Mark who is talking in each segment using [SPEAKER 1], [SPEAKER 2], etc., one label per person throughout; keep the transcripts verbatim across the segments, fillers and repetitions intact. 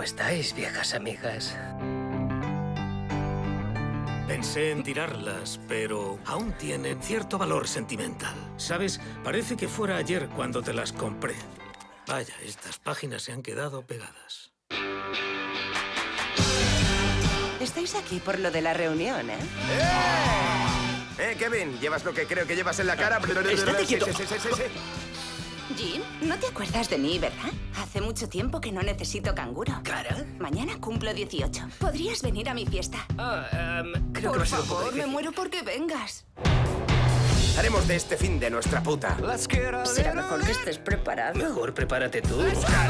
[SPEAKER 1] ¿Cómo estáis, viejas amigas?
[SPEAKER 2] Pensé en tirarlas, pero aún tienen cierto valor sentimental. ¿Sabes? Parece que fuera ayer cuando te las compré. Vaya, estas páginas se han quedado pegadas.
[SPEAKER 3] Estáis aquí por lo de la reunión, ¿eh?
[SPEAKER 4] ¡Eh! Eh, Kevin, ¿llevas lo que creo que llevas en la cara?
[SPEAKER 1] Estate quieto.
[SPEAKER 4] Sí, sí, sí, sí, sí.
[SPEAKER 3] Jim, no te acuerdas de mí, ¿verdad? Hace mucho tiempo que no necesito canguro.
[SPEAKER 1] ¿Cara?
[SPEAKER 3] Mañana cumplo dieciocho. ¿Podrías venir a mi fiesta?
[SPEAKER 1] Ah, um, creo que va
[SPEAKER 3] Por
[SPEAKER 1] a ser un poco
[SPEAKER 3] favor, me
[SPEAKER 1] difícil.
[SPEAKER 3] muero porque vengas.
[SPEAKER 4] Haremos de este fin de nuestra puta.
[SPEAKER 3] Será mejor que estés preparado.
[SPEAKER 1] Mejor prepárate tú.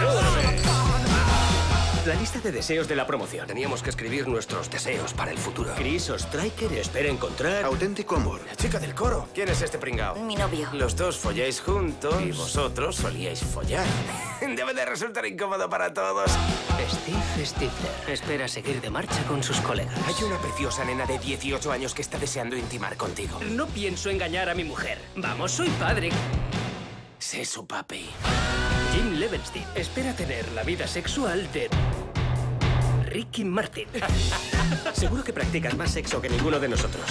[SPEAKER 1] La lista de deseos de la promoción. Teníamos que escribir nuestros deseos para el futuro. Chris Ostriker espera encontrar...
[SPEAKER 5] Auténtico amor.
[SPEAKER 4] La chica del coro. ¿Quién es este pringao?
[SPEAKER 3] Mi novio.
[SPEAKER 4] Los dos folláis juntos y vosotros solíais follar. Debe de resultar incómodo para todos.
[SPEAKER 1] Steve Stifler espera seguir de marcha con sus colegas.
[SPEAKER 4] Hay una preciosa nena de dieciocho años que está deseando intimar contigo.
[SPEAKER 1] No pienso engañar a mi mujer. Vamos, soy padre.
[SPEAKER 4] Sé su papi.
[SPEAKER 1] Jim Levenstein espera tener la vida sexual de... Ricky Martin. Seguro que practicas más sexo que ninguno de nosotros.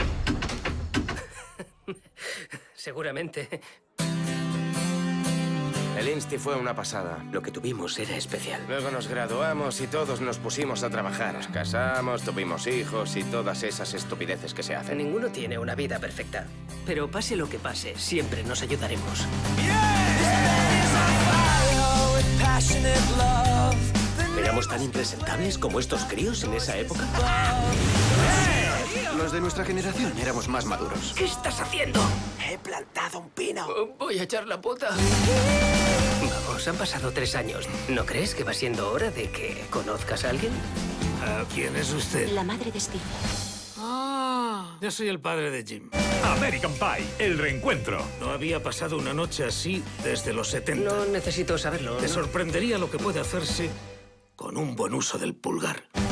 [SPEAKER 1] Seguramente.
[SPEAKER 4] El Insti fue una pasada.
[SPEAKER 1] Lo que tuvimos era especial.
[SPEAKER 4] Luego nos graduamos y todos nos pusimos a trabajar. Nos casamos, tuvimos hijos y todas esas estupideces que se hacen.
[SPEAKER 1] Ninguno tiene una vida perfecta. Pero pase lo que pase, siempre nos ayudaremos. ¿Éramos tan impresentables como estos críos en esa época?
[SPEAKER 5] Los de nuestra generación éramos más maduros.
[SPEAKER 1] ¿Qué estás haciendo?
[SPEAKER 4] He plantado un pino.
[SPEAKER 1] Voy a echar la puta. Vamos, han pasado tres años. ¿No crees que va siendo hora de que conozcas a alguien?
[SPEAKER 2] Ah, ¿quién es usted?
[SPEAKER 3] La madre de Steve.
[SPEAKER 2] Ah, yo soy el padre de Jim.
[SPEAKER 6] American Pie, el reencuentro.
[SPEAKER 2] No había pasado una noche así desde los setenta.
[SPEAKER 1] No necesito saberlo.
[SPEAKER 2] Te
[SPEAKER 1] ¿no?
[SPEAKER 2] sorprendería lo que puede hacerse con un buen uso del pulgar.